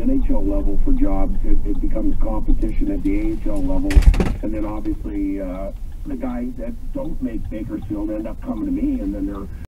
NHL level for jobs. It becomes competition at the AHL level, and then obviously the guys that don't make Bakersfield end up coming to me, and then they're